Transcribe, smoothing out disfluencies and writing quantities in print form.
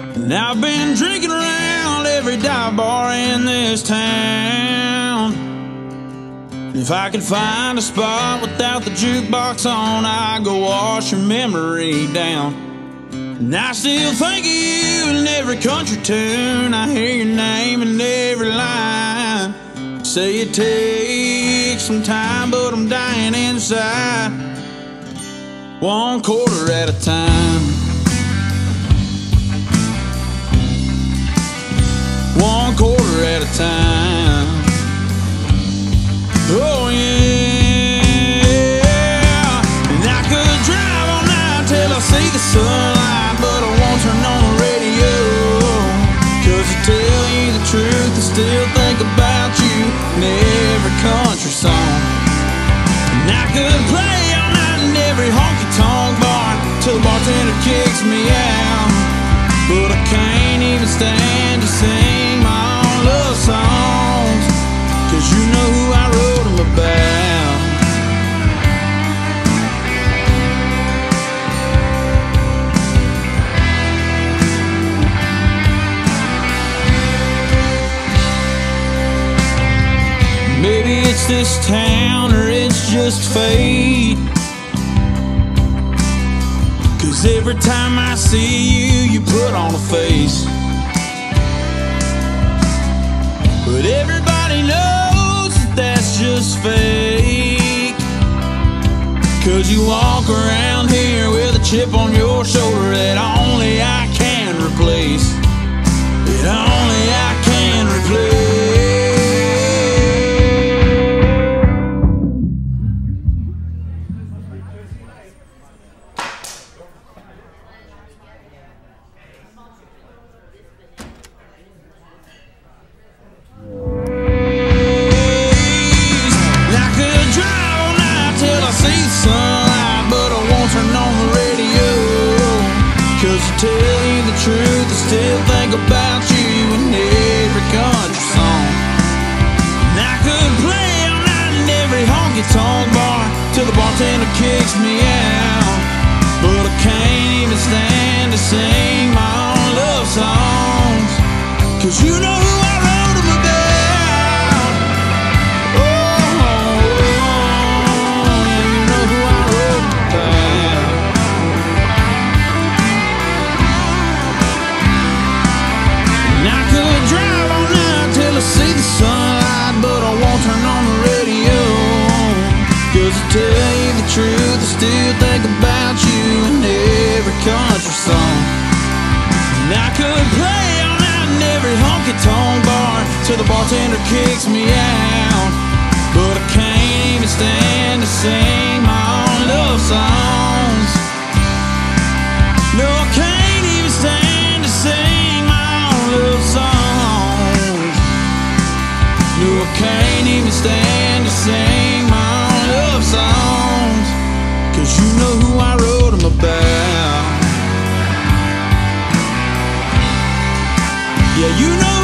And I've been drinking around every dive bar in this town. If I could find a spot without the jukebox on, I'd go wash your memory down. And I still think of you in every country tune. I hear your name in every line. Say it takes some time, but I'm dying inside, 1/4 at a time. 1/4 at a time. Oh yeah. And I could drive all night till I see the sunlight, but I won't turn on the radio, 'cause to tell you the truth, I still think about you in every country song. And I could play all night in every honky-tonk bar till the bartender kicks me out, but I can't even stand to sing my own love songs, 'cause you know who I wrote them about. Maybe it's this town or it's just fate, 'cause every time I see you, you put on a face. But everybody knows that that's just fake, 'cause you walk around here with a chip on your shoulder that only I can replace. That only I can replace. To tell you the truth, I still think about you in every country song. And I could play all night in every honky-tonk bar till the bartender kicks me out, but I can't even stand to sing my own love songs, 'cause you know who I wrote them about. Oh, you know who I wrote them about. I could drive all night till I see the sunlight, but I won't turn on the radio, 'cause to tell you the truth, I still think about you in every country song. And I could play all night in every honky-tonk bar till the bartender kicks me out, but I can't even stand to sing my own love songs. No, I can't even stand to sing my own love songs. No, I can't even stand to sing my own love songs, 'cause you know who I wrote them about. Yeah, you know